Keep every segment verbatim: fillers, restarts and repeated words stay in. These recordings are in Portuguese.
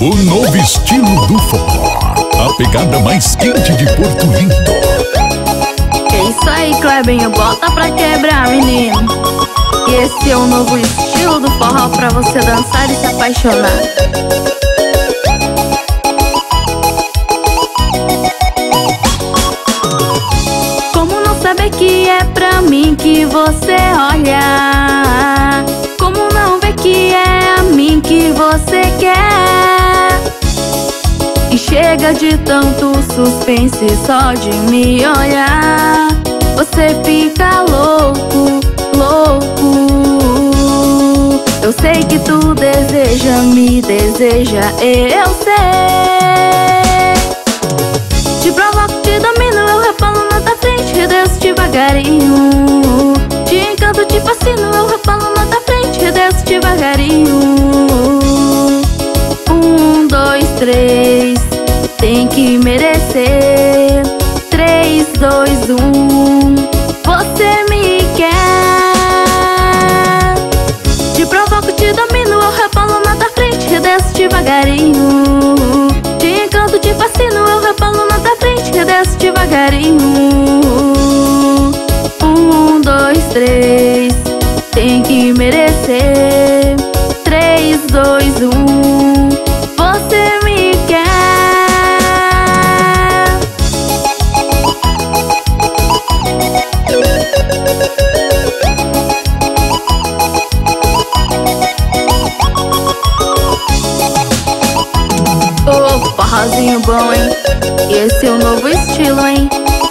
O novo estilo do forró, a pegada mais quente de Porto Lindo. É isso aí, Clebinho, bota pra quebrar, menino. E esse é o novo estilo do forró pra você dançar e se apaixonar. Como não saber que é pra mim que você olha? Como não ver que é a mim que você quer? E chega de tanto suspense só de me olhar. Você fica louco, louco. Eu sei que tu deseja, me deseja, eu sei. Te provoco, te domino, eu repalo na tua frente, desço devagarinho. Te encanto, te fascino, eu repalo na tua frente, desço devagarinho. Um, dois, três, tem que merecer. Três, dois, um, você me quer. Te provoco, te domino, eu repalo na tua frente, desço devagarinho. Te encanto, te fascino, eu repalo na tua frente, desço devagarinho. Um, dois, três, tem que merecer. Três, dois, um, você me quer. Ô, forrozinho bom, hein? Esse é o novo estilo, hein?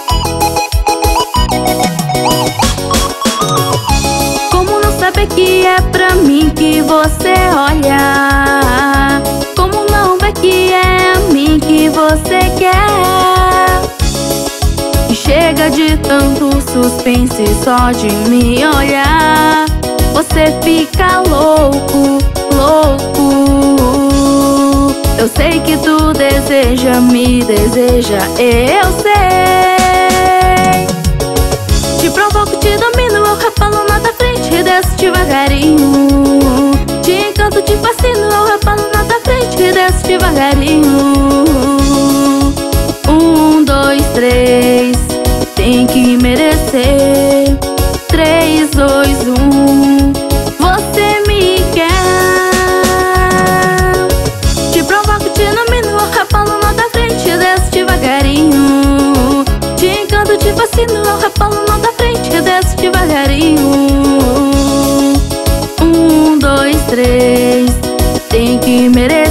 Como não saber que é pra mim que você olha? Como não ver que é a mim que você quer? E chega de tanto suspense só de me olhar. Você fica louco, louco. Eu sei que tu deseja, me deseja, eu sei. Te provoco, te domino, eu repalo na tua frente, desço devagarinho. Te encanto, te fascino, eu repalo na tua frente, desço devagarinho. Um, dois, três, tem que merecer. Três, dois, um, você me quer. Te provoco, te domino, eu repalo na tua frente, desço devagarinho. Te encanto, te fascino, eu repalo na tua frente, desço devagarinho. Um, dois, três, tem que merecer.